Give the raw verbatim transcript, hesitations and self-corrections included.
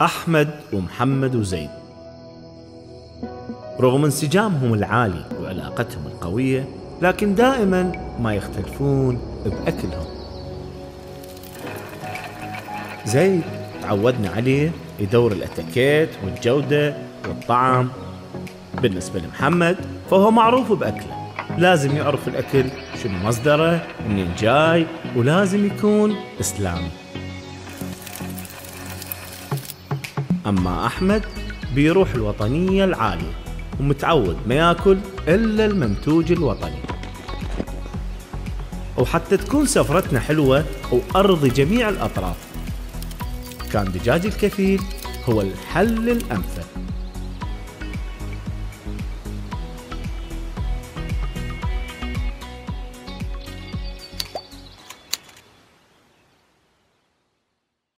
أحمد ومحمد وزيد. رغم انسجامهم العالي وعلاقتهم القوية، لكن دائما ما يختلفون بأكلهم. زيد تعودنا عليه يدور الأتيكيت والجودة والطعم. بالنسبة لمحمد فهو معروف بأكله، لازم يعرف الأكل شنو مصدره، منين جاي، ولازم يكون إسلامي. أما أحمد بيروح الوطنية العالية ومتعود ما ياكل إلا المنتوج الوطني. وحتى تكون سفرتنا حلوة وأرضي جميع الأطراف، كان دجاج الكفيل هو الحل الأمثل.